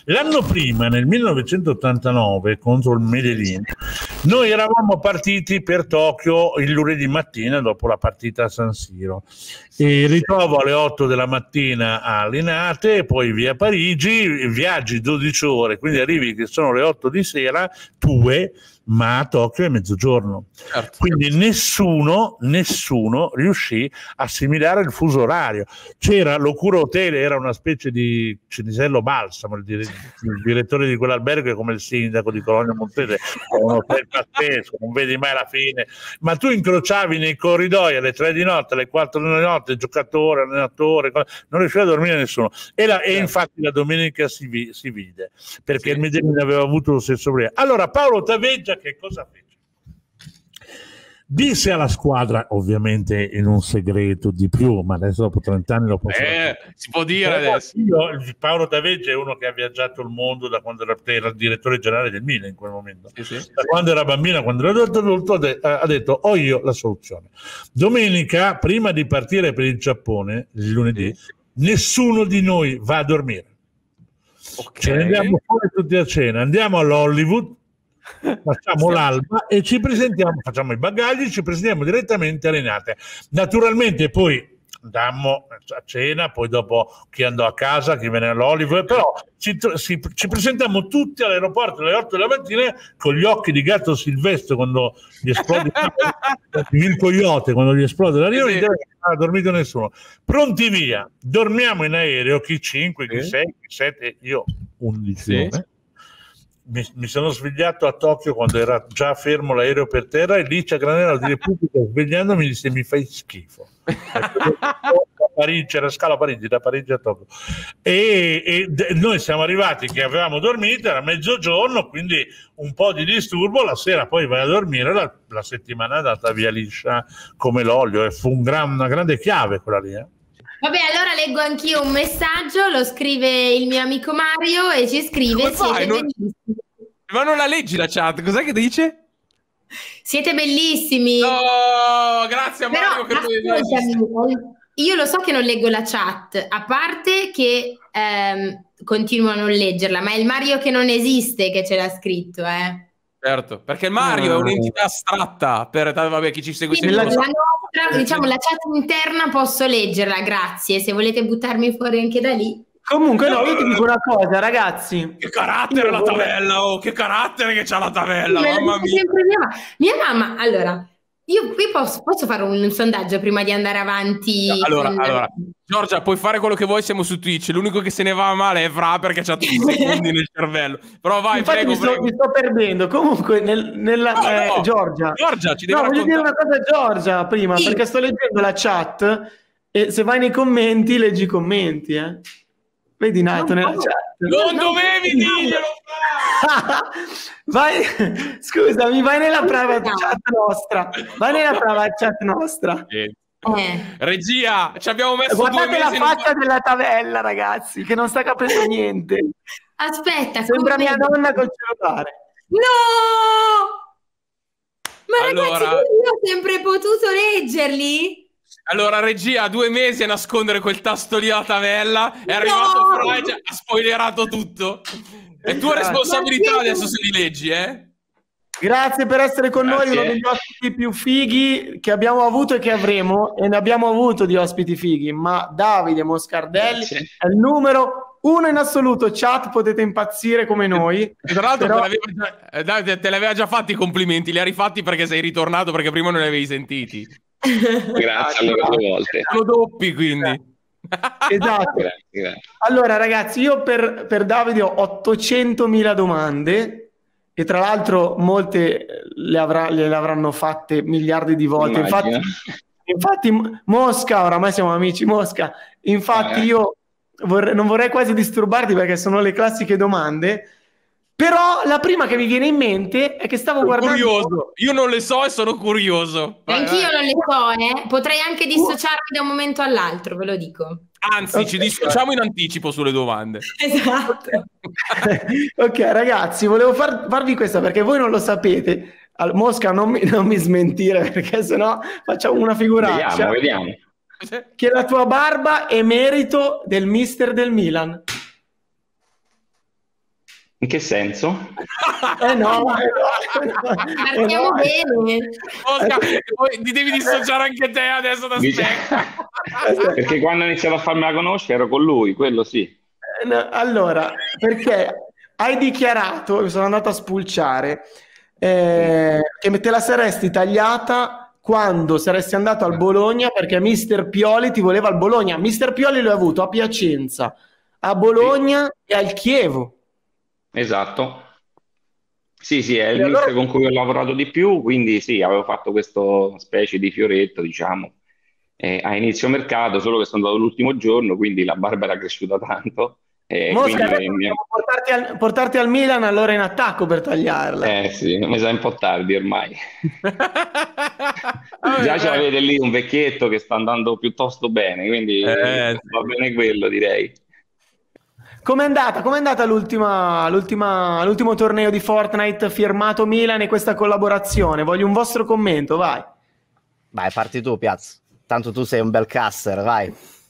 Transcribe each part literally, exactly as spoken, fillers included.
L'anno prima, nel millenovecentottantanove, contro il Medellin, noi eravamo partiti per Tokyo il lunedì mattina dopo la partita a San Siro. E ritrovo alle otto della mattina a Linate, poi via Parigi, viaggi dodici ore, quindi arrivi che sono le otto di sera, tue, ma a Tokyo è mezzogiorno. Certo. Quindi nessuno, nessuno riuscì a assimilare il fuso orario. C'era Locura Hotel, era una specie di Cinisello Balsamo, il, dire, il direttore di quell'albergo è come il sindaco di Cologno Monzese, un hotel pazzesco, non vedi mai la fine, ma tu incrociavi nei corridoi alle tre di notte, alle quattro di notte, giocatore, allenatore, non riusciva a dormire nessuno. E, la, certo. e infatti la domenica si, vi, si vide, perché sì. il Medellin aveva avuto lo stesso problema. Allora Paolo Taveggia che cosa fece? Disse alla squadra, ovviamente in un segreto di più, ma adesso dopo trenta anni lo posso eh, si può dire adesso. Io, Paolo Taveggia è uno che ha viaggiato il mondo da quando era, era il direttore generale del Milan in quel momento, sì, sì. da quando era bambino, quando era adulto, ha detto ho io la soluzione. Domenica, prima di partire per il Giappone, il lunedì, sì. nessuno di noi va a dormire. Okay. Ce ne andiamo fuori tutti a cena, andiamo all'Hollywood, facciamo l'alba e ci presentiamo, facciamo i bagagli, ci presentiamo direttamente alle Linate. Naturalmente poi andammo a cena, poi dopo chi andò a casa, chi venne all'Hollywood, però ci, ci, ci presentiamo tutti all'aeroporto alle otto della mattina con gli occhi di gatto silvestre quando gli esplode il coyote, quando gli esplode l'aereo, non ha dormito nessuno. Pronti via, dormiamo in aereo, chi cinque, chi sei, chi sette, io undici sì. ore. Mi, mi sono svegliato a Tokyo quando era già fermo l'aereo per terra e lì c'è Granello di Repubblica svegliandomi mi disse mi fai schifo. Da Parigi, c'era scala a Parigi, da Parigi a Tokyo e, e d- noi siamo arrivati che avevamo dormito, era mezzogiorno, quindi un po' di disturbo, la sera poi vai a dormire, la, la settimana è andata via liscia come l'olio e fu un gran, una grande chiave quella lì, eh. Vabbè, allora leggo anch'io un messaggio, lo scrive il mio amico Mario e ci scrive come fai? Siete Non... bellissimi. Ma non la leggi la chat, cos'è che dice? Siete bellissimi. No, grazie a Mario. Però, che ascoltami, io lo so che non leggo la chat, a parte che ehm, continuo a non leggerla, ma è il Mario che non esiste che ce l'ha scritto, eh. Certo, perché Mario oh. è un'entità astratta per vabbè, chi ci segue. Quindi, la nostra, diciamo, la chat interna posso leggerla, grazie. Se volete buttarmi fuori anche da lì. Comunque no, io ti dico una cosa, ragazzi. Che carattere la tabella, oh, che carattere che c'ha la tabella, sì, mamma mia. Mia, ma- mia mamma, allora, io qui posso, posso fare un, un sondaggio prima di andare avanti. Allora, con... allora, Giorgia, puoi fare quello che vuoi, siamo su Twitch. L'unico che se ne va male è Vra perché c'ha tutti i secondi nel cervello. Però vai, infatti prego, mi sto, prego. mi sto perdendo. Comunque, nel, nella no, eh, no. Giorgia, Giorgia, ci devi no, voglio dire una cosa a Giorgia prima, sì. perché sto leggendo la chat e se vai nei commenti, leggi i commenti, eh. Vedi Nato nella chat. Non dovevi dirglielo. Vai, scusami, vai nella private chat nostra. Vai nella private chat nostra. Eh. Regia, ci abbiamo messo guardate due mesi la faccia in... della tabella, ragazzi, che non sta capendo niente. Aspetta, sembra mia vedo? nonna col cellulare. No! Ma allora... ragazzi, io ho sempre potuto leggerli? Allora, regia, due mesi a nascondere quel tasto lì alla tabella, è arrivato no! Frage, ha spoilerato tutto. È tua responsabilità adesso se li leggi, eh? Grazie per essere con Grazie. noi, uno degli ospiti più fighi che abbiamo avuto e che avremo, e ne abbiamo avuto di ospiti fighi, ma Davide Moscardelli Grazie. è il numero uno in assoluto. Chat, potete impazzire come noi. E tra l'altro però... te, l'aveva già, Davide, te l'aveva già fatti i complimenti, li ha rifatti perché sei ritornato, perché prima non li avevi sentiti. Grazie alle due volte. Sono doppi, quindi. Esatto. Grazie, grazie. Allora, ragazzi, io per, per Davide ho ottocentomila domande e tra l'altro molte le, avrà, le avranno fatte miliardi di volte. Infatti, infatti, Mosca, oramai siamo amici, Mosca. Infatti, eh. io vorrei, non vorrei quasi disturbarti perché sono le classiche domande. Però la prima che mi viene in mente è che stavo sono guardando... curioso, io non le so e sono curioso. Vai, Anch'io vai. non le so, eh. Potrei anche dissociarmi da un momento all'altro, ve lo dico. Anzi, okay. ci dissociamo in anticipo sulle domande. Esatto. Ok, ragazzi, volevo far, farvi questa perché voi non lo sapete. Al, Mosca, non mi, non mi smentire perché sennò facciamo una figuraccia. Vediamo, vediamo. Che la tua barba è merito del mister del Milan. In che senso? Eh no, eh no, Partiamo eh no. bene. Oscar, poi ti devi dissociare anche te adesso da Dice- Spectre. Perché quando ho iniziato a farmela conoscere ero con lui, quello sì. Eh, no, allora, perché hai dichiarato, mi sono andato a spulciare, eh, che te la saresti tagliata quando saresti andato al Bologna perché mister Pioli ti voleva al Bologna. mister Pioli l'ho avuto a Piacenza, a Bologna e al Chievo. Esatto. Sì, sì, è il E allora- mister con cui ho lavorato di più, quindi sì, avevo fatto questo specie di fioretto, diciamo, eh, a inizio mercato, solo che sono andato l'ultimo giorno, quindi la barba era cresciuta tanto. E Mosca, quindi adesso mi- mi- dobbiamo portarti al, portarti al Milan allora in attacco per tagliarla. eh sì, mi sa un po' tardi ormai. Vabbè, Già ce beh. l'avete lì un vecchietto che sta andando piuttosto bene, quindi Eh, va bene quello, direi. Com'è andata? Com'è andata l'ultima, l'ultima, l'ultimo torneo di Fortnite firmato Milan e questa collaborazione? Voglio un vostro commento, vai. Vai, parti tu, Piazza. Tanto tu sei un bel caster, vai.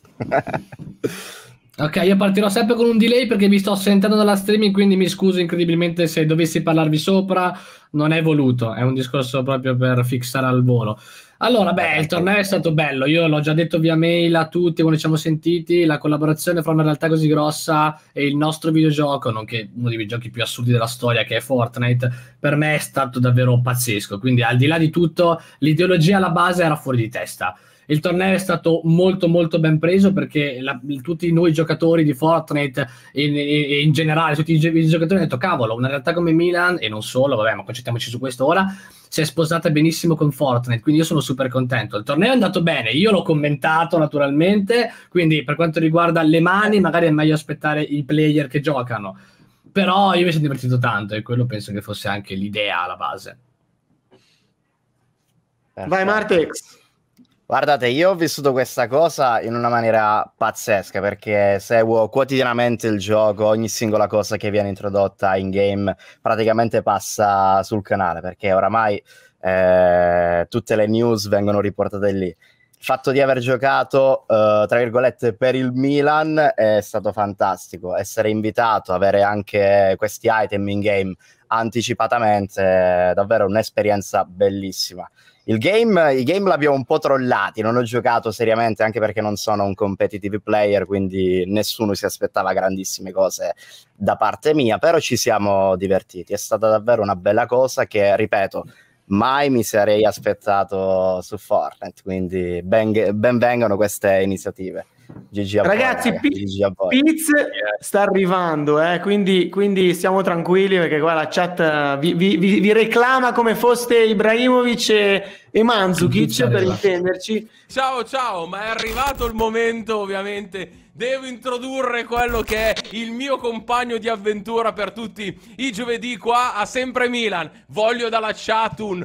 Ok, io partirò sempre con un delay perché vi sto sentendo dalla streaming, quindi mi scuso incredibilmente se dovessi parlarvi sopra, non è voluto, è un discorso proprio per fissare al volo. Allora, beh, il torneo è stato bello, io l'ho già detto via mail a tutti quando ci siamo sentiti, la collaborazione fra una realtà così grossa e il nostro videogioco, nonché uno dei videogiochi più assurdi della storia che è Fortnite, per me è stato davvero pazzesco, quindi al di là di tutto l'ideologia alla base era fuori di testa. Il torneo è stato molto molto ben preso perché la, tutti noi giocatori di Fortnite e in, in, in generale tutti i, gi- i giocatori hanno detto cavolo, una realtà come Milan e non solo, vabbè, ma concentriamoci su questo ora, si è sposata benissimo con Fortnite, quindi io sono super contento. Il torneo è andato bene, io l'ho commentato naturalmente, quindi per quanto riguarda le mani magari è meglio aspettare i player che giocano, però io mi sono divertito tanto e quello penso che fosse anche l'idea alla base. Vai Martex. Guardate, io ho vissuto questa cosa in una maniera pazzesca perché seguo quotidianamente il gioco, ogni singola cosa che viene introdotta in game praticamente passa sul canale perché oramai eh, tutte le news vengono riportate lì. Il fatto di aver giocato, eh, tra virgolette, per il Milan è stato fantastico. Essere invitato, avere anche questi item in game anticipatamente è davvero un'esperienza bellissima. Il game, i game l'abbiamo un po' trollati, non ho giocato seriamente anche perché non sono un competitive player, quindi nessuno si aspettava grandissime cose da parte mia, però ci siamo divertiti, è stata davvero una bella cosa che, ripeto, mai mi sarei aspettato su Fortnite, quindi ben, ben vengano queste iniziative. G G a Ragazzi, voi, P- G G a voi. Piz sta arrivando, eh, quindi, quindi stiamo tranquilli perché qua la chat eh, vi, vi- vi- vi reclama come foste Ibrahimovic e, e Mandzukic per intenderci. Ciao ciao, ma è arrivato il momento, ovviamente. Devo introdurre quello che è il mio compagno di avventura per tutti i giovedì qua a Sempre Milan. Voglio dalla chat un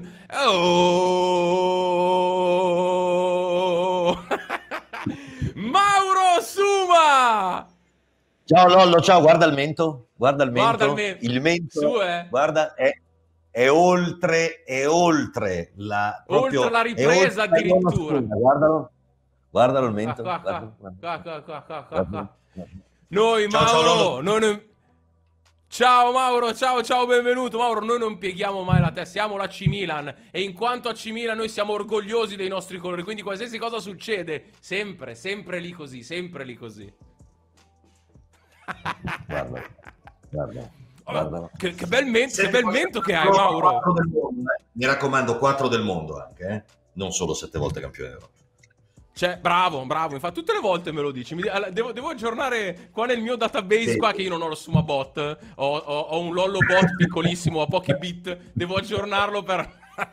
oh! Mauro Suma! Ciao Lollo, ciao, guarda il mento, guarda il mento, Guarda il mento. il mento, Su, eh. guarda, è, è oltre, è oltre la, proprio, Oltre la ripresa è oltre la addirittura. sponda, guardalo, guardalo il mento. Qua, qua, guarda, qua, guarda, qua, qua, qua, qua, guarda, qua. guarda. Noi Ciao, ciao, Mauro, Lollo. noi non... Ciao Mauro, ciao ciao, benvenuto Mauro, noi non pieghiamo mai la testa, siamo la C Milan e in quanto a C Milan noi siamo orgogliosi dei nostri colori, quindi qualsiasi cosa succede, sempre, sempre lì così, sempre lì così. Guarda, guarda, Oh, guarda. che, che bel mento, che Senti, bel poi- mento che hai Mauro. quattro del mondo, eh. Mi raccomando, quattro del mondo anche, eh? Non solo sette volte campione d'Europa. Cioè, bravo, bravo, infatti tutte le volte me lo dici. Mi- allora, devo, devo aggiornare qua nel mio database Sì. qua che io non ho lo Suma bot, ho, ho- ho un Lollo bot piccolissimo a pochi bit, devo aggiornarlo per...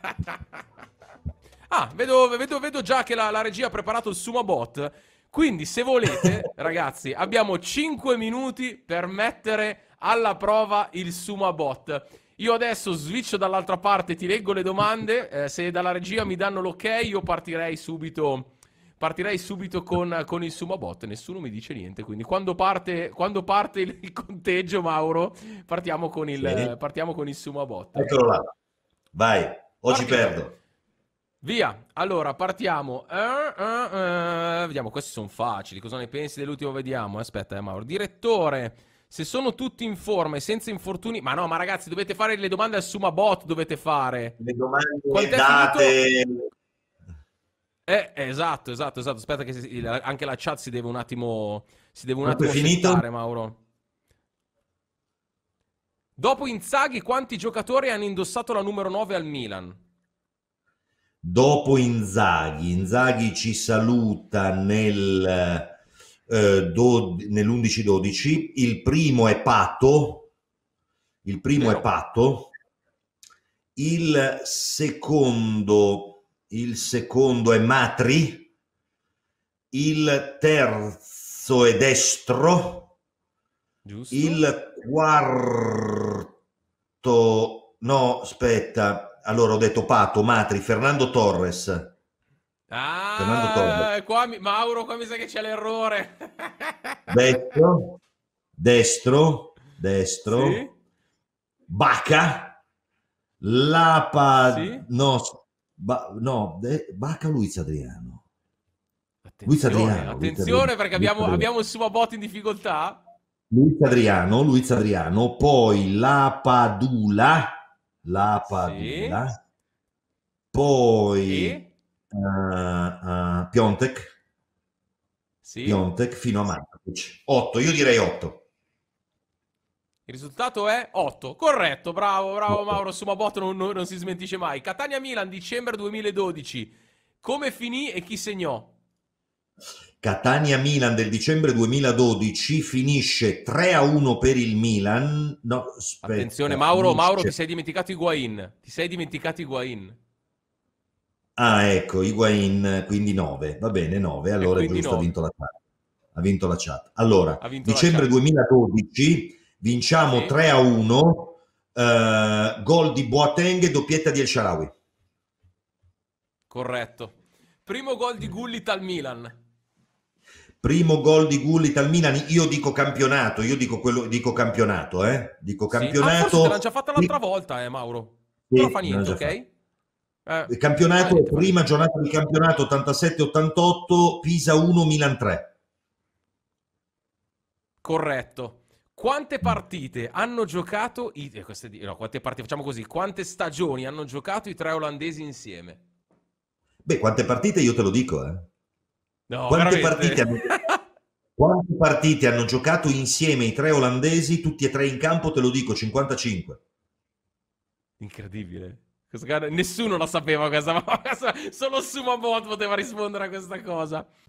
ah, vedo, vedo, vedo già che la, la regia ha preparato il Suma bot, quindi se volete, ragazzi, abbiamo cinque minuti per mettere alla prova il Suma bot. Io adesso switcho dall'altra parte, ti leggo le domande, eh, se dalla regia mi danno l'ok io partirei subito... Partirei subito con, con il Sumabot, nessuno mi dice niente, quindi quando parte, quando parte il, il conteggio, Mauro, partiamo con il, Sì. partiamo con il Sumabot. Eccolo là. Vai, oggi Partiamo. perdo. Via, allora partiamo. Eh, eh, eh, vediamo, questi sono facili, cosa ne pensi dell'ultimo? Vediamo, aspetta, eh, Mauro. Direttore, Se sono tutti in forma e senza infortuni... Ma no, ma ragazzi, dovete fare le domande al Sumabot, dovete fare. Le domande Quant'è date... finito? Eh, esatto, esatto, esatto. Aspetta che si- anche la chat si deve un attimo... Si deve un Quanto attimo è finito? settare, Mauro. Dopo Inzaghi, quanti giocatori hanno indossato la numero nove al Milan? Dopo Inzaghi, Inzaghi ci saluta nel, eh, do- nell'undici dodici, il primo è Pato, il primo Vero. è Pato, il secondo, il secondo è Matri, il terzo è Destro, Giusto? il quarto, no, aspetta, allora ho detto Pato, Matri, Fernando Torres. Fernando Ah, Torres. qua mi... Mauro, qua mi sa che c'è l'errore. Destro, destro, destro, Sì? Baca, Lapa, Sì? no, ba- no, de- Baca Luiz Adriano. Luiz Attenzione, Adriano, Luiz attenzione Adriano, perché Luiz abbiamo, Adriano. abbiamo il Sumabot in difficoltà. Luiz Adriano, Luiz Adriano, poi Lapadula, Lapadula, Sì. poi E? uh, uh, Piontek, Sì. Piontek fino a Mankovic. otto, io direi otto. Il risultato è otto. Corretto, bravo, bravo otto. Mauro. Sumabot non, non, non si smentisce mai. Catania-Milan, dicembre duemiladodici. Come finì e chi segnò? Catania-Milan del dicembre duemiladodici finisce tre a uno per il Milan. No, aspetta, Attenzione, Mauro, finisce... Mauro, ti sei dimenticato Higuain. Ti sei dimenticato Higuain. Ah, ecco, Higuain, quindi nove. Va bene, nove. Allora è quindi giusto, ha nove. vinto la chat. Ha vinto la chat. Allora, Ha vinto la dicembre chat. duemiladodici, vinciamo Sì. tre a uno, eh, gol di Boateng e doppietta di El Shaarawy. Corretto. Primo gol di Gullit al Milan. Primo gol di Gullit al Milan, io dico campionato, io dico quello, dico campionato, eh? Dico Sì. Ah, campionato. forse te l'hanno già fatta l'altra volta, eh, Mauro. Sì, Però fa l'hanno niente, già ok? Eh, Il campionato, fa niente, fa prima niente. giornata di campionato ottantasette ottantotto, Pisa uno, Milan tre. Corretto. Quante partite hanno giocato i... eh, queste di- no, quante partite, facciamo così. Quante stagioni hanno giocato i tre olandesi insieme? Beh, quante partite io te lo dico, eh? No, Quante veramente. partite, hanno, quante partite hanno giocato insieme i tre olandesi, tutti e tre in campo, te lo dico, cinquantacinque. Incredibile. Questa cosa- Nessuno la sapeva questa, ma questa- solo Sumabot poteva rispondere a questa cosa.